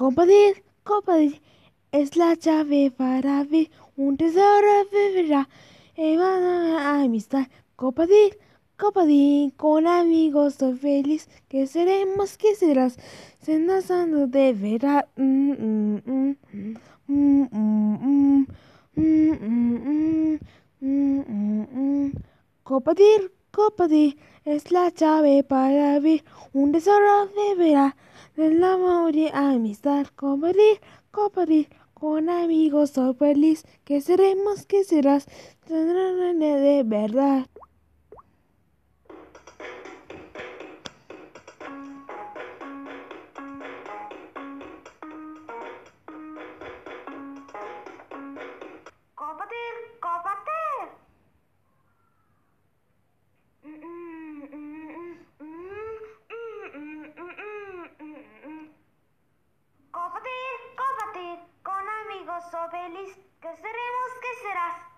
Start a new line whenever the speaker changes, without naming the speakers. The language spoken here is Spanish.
compartir es la llave para abrir un tesoro vivirá. Amistad, compartir con amigos soy feliz. Que seremos, que serás, cenazando de verdad. Compartir es la llave para abrir un tesoro de verdad. Del amor y amistad, compartir con amigos soy feliz. Que seremos, que serás, de verdad.
Compartir, compartir. Compartir, compartir con amigos soy feliz. Que seremos, que serás.